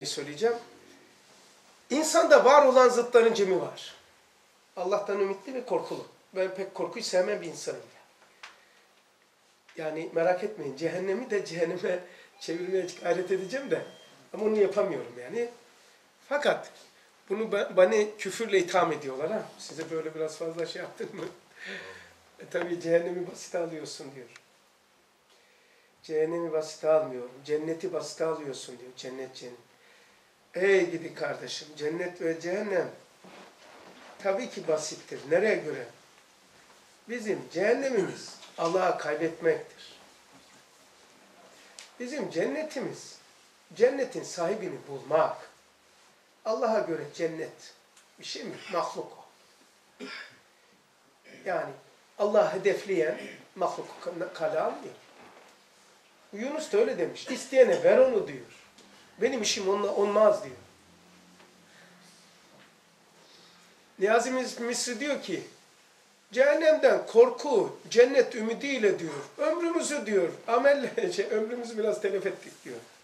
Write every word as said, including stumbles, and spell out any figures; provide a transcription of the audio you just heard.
söyleyeceğim. İnsanda var olan zıtların cemi var. Allah'tan ümitli ve korkulu. Ben pek korkuyu sevmem bir insanım. Yani merak etmeyin, cehennemi de cehenneme çevirmeye gayret edeceğim de. Ama onu yapamıyorum yani. Fakat bunu bana küfürle itham ediyorlar ha. Size böyle biraz fazla şey yaptın mı? e, tabii cehennemi basite alıyorsun diyor. Cehennemi basite almıyorum. Cenneti basite alıyorsun diyor. Cennet cennet. Ey gidi kardeşim, cennet ve cehennem tabii ki basittir. Nereye göre? Bizim cehennemimiz Allah'ı kaybetmektir. Bizim cennetimiz, cennetin sahibini bulmak. Allah'a göre cennet bir şey mi? Mahluk o. Yani Allah'ı hedefleyen mahluk kale almıyor. Yunus da öyle demiş. İsteyene ver onu diyor. Benim işim onunla olmaz diyor. Niyazi Misri diyor ki, cehennemden korku, cennet ümidiyle diyor. Ömrümüzü diyor, amelle, şey, ömrümüzü biraz telef ettik diyor.